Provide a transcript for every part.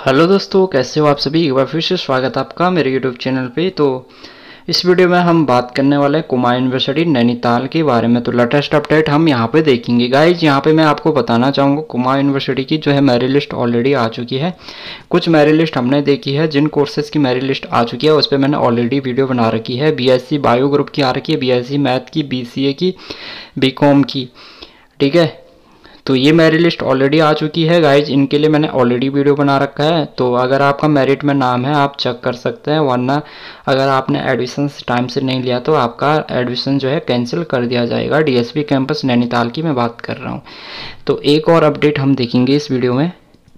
Hello दोस्तों, कैसे हो आप सभी। एक बार फिर से स्वागत है आपका मेरे यूट्यूब चैनल पे। तो इस वीडियो में हम बात करने वाले हैं कुमाऊं यूनिवर्सिटी नैनीताल के बारे में। तो लेटेस्ट अपडेट हम यहाँ पे देखेंगे गाइज। यहाँ पे मैं आपको बताना चाहूँगा कुमाऊं यूनिवर्सिटी की जो है मेरिट लिस्ट ऑलरेडी आ चुकी है। कुछ मेरिट लिस्ट हमने देखी है, जिन कोर्सेज की मेरिट लिस्ट आ चुकी है उस पर मैंने ऑलरेडी वीडियो बना रखी है। बीएससी बायो ग्रुप की आ रखी है, बीएससी मैथ की, बीसीए की, बीकॉम की, ठीक है। तो ये मेरिट लिस्ट ऑलरेडी आ चुकी है गाइज, इनके लिए मैंने ऑलरेडी वीडियो बना रखा है। तो अगर आपका मेरिट में नाम है आप चेक कर सकते हैं, वरना अगर आपने एडमिशन टाइम से नहीं लिया तो आपका एडमिशन जो है कैंसिल कर दिया जाएगा। डीएसपी कैंपस नैनीताल की मैं बात कर रहा हूँ। तो एक और अपडेट हम देखेंगे इस वीडियो में।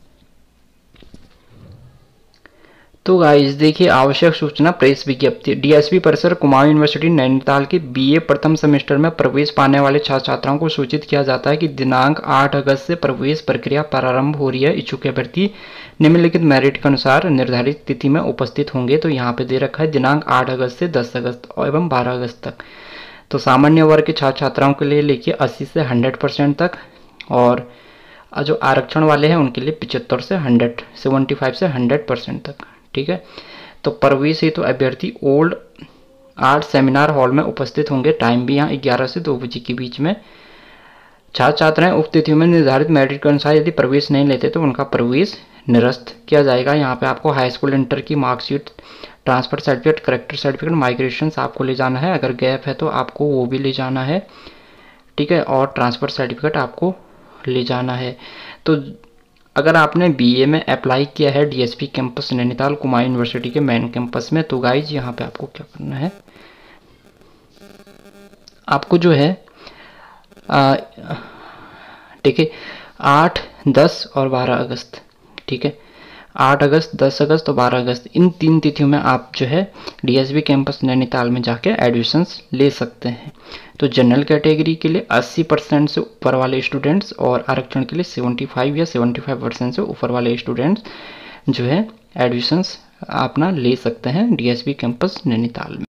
तो गाइस देखिए, आवश्यक सूचना प्रेस विज्ञप्ति। डीएसपी परिसर कुमाऊं यूनिवर्सिटी नैनीताल के बीए प्रथम सेमेस्टर में प्रवेश पाने वाले छात्र छात्राओं को सूचित किया जाता है कि दिनांक 8 अगस्त से प्रवेश प्रक्रिया प्रारंभ हो रही है। इच्छुक अभ्यर्थी निम्नलिखित मेरिट के अनुसार निर्धारित तिथि में उपस्थित होंगे। तो यहाँ पे दे रखा है दिनांक 8 अगस्त से 10 अगस्त एवं 12 अगस्त तक। तो सामान्य वर्ग के छात्र छात्राओं के लिए लिखिए 80 से 100% तक, और जो आरक्षण वाले हैं उनके लिए 75 से 75 से 100% तक, ठीक है। तो प्रवेश हेतु अभ्यर्थी ओल्ड आर्ट सेमिनार हॉल में उपस्थित होंगे। टाइम भी यहाँ 11 से 2 बजे के बीच में। छात्र छात्राएं उक्त तिथियों में निर्धारित मेरिट के अनुसार यदि प्रवेश नहीं लेते तो उनका प्रवेश निरस्त किया जाएगा। यहाँ पे आपको हाई स्कूल इंटर की marksheet, transfer certificate, character certificate, migration आपको ले जाना है। अगर गैप है तो आपको वो भी ले जाना है, ठीक है। और ट्रांसफर सर्टिफिकेट आपको ले जाना है। तो अगर आपने बीए में अप्लाई किया है DSP campus Nainital Kumaon university के मेन कैंपस में, तो गाइज यहाँ पे आपको क्या करना है, आपको जो है ठीक है 8, 10 और 12 अगस्त, ठीक है। 8 अगस्त, 10 अगस्त और 12 अगस्त, इन 3 तिथियों में आप जो है डीएसपी कैंपस नैनीताल में जाके एडमिशन्स ले सकते हैं। तो जनरल कैटेगरी के लिए 80% से ऊपर वाले स्टूडेंट्स और आरक्षण के लिए 75 या 75% से ऊपर वाले स्टूडेंट्स जो है एडमिशन्स अपना ले सकते हैं डीएसपी कैंपस नैनीताल में।